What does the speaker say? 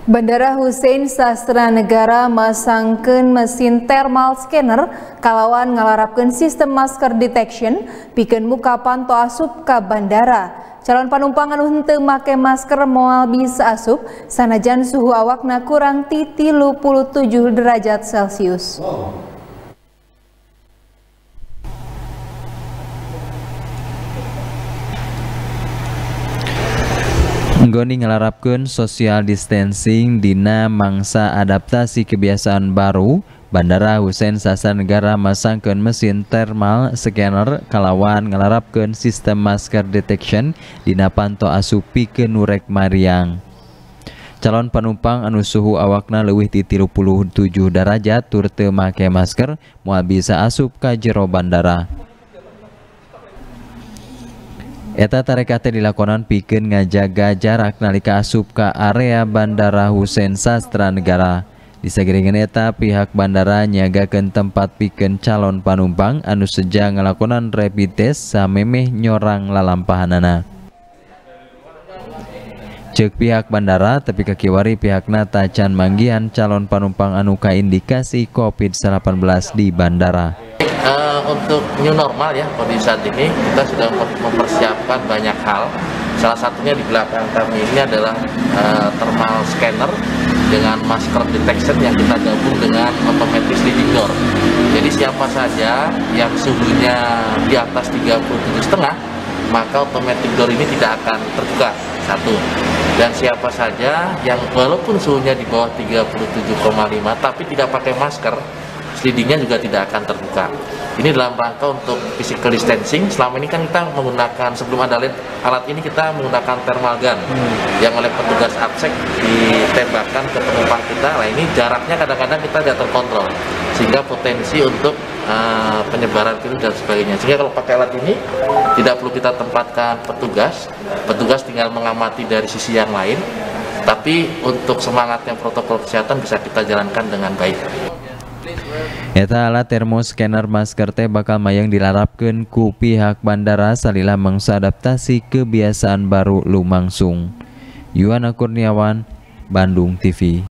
Bandara Hussein Sastra Negara masangkeun mesin thermal scanner kalawan ngalarapkeun sistem masker detection pikeun muka panto asup ka bandara. Calon panumpang anu henteu make masker moal bisa asup sanajan suhu awakna kurang ti 37 derajat Celcius. Nggoni ngalarapkeun social distancing dina mangsa adaptasi kebiasaan baru, Bandara Hussein Sastra Negara masangkeun mesin thermal scanner kalawan ngalarapkeun sistem masker detection dina panto asup pikeun nurek Mariang. Calon penumpang anu suhu awakna leuwih ti 37 derajat tur teu make masker moal bisa asup ka jero bandara. Eta tarekate dilakonan pikeun ngajaga jarak nalika asup ka area Bandara Hussein Sastra Negara. Disagiringan eta pihak bandara nyagakeun tempat pikeun calon panumpang anu seja ngalakonan rapid test samemeh nyorang lalampahanana. Ceuk pihak bandara tepi kakiwari pihakna tacan manggihan calon panumpang anu kaindikasi COVID-19 di bandara. Untuk new normal ya, kondisi saat ini kita sudah mempersiapkan banyak hal. Salah satunya di belakang kami ini adalah thermal scanner dengan masker detection yang kita gabung dengan automatic sliding door. Jadi siapa saja yang suhunya di atas 37,5, maka automatic door ini tidak akan terbuka. Satu. Dan siapa saja yang walaupun suhunya di bawah 37,5 tapi tidak pakai masker, slidingnya juga tidak akan terbuka. Ini dalam rangka untuk physical distancing. Selama ini kan kita menggunakan, sebelum ada alat ini kita menggunakan thermal gun yang oleh petugas APSEC ditembakkan ke penumpang kita. Nah ini jaraknya kadang-kadang kita tidak terkontrol sehingga potensi untuk penyebaran virus dan sebagainya. Sehingga kalau pakai alat ini tidak perlu kita tempatkan petugas tinggal mengamati dari sisi yang lain. Tapi untuk semangatnya protokol kesehatan bisa kita jalankan dengan baik. Eta alat thermoscanner masker teh bakal mayang dilarapkeun ku pihak bandara salila mangsa adaptasi kebiasaan baru lumangsung. Yuana Kurniawan, Bandung TV.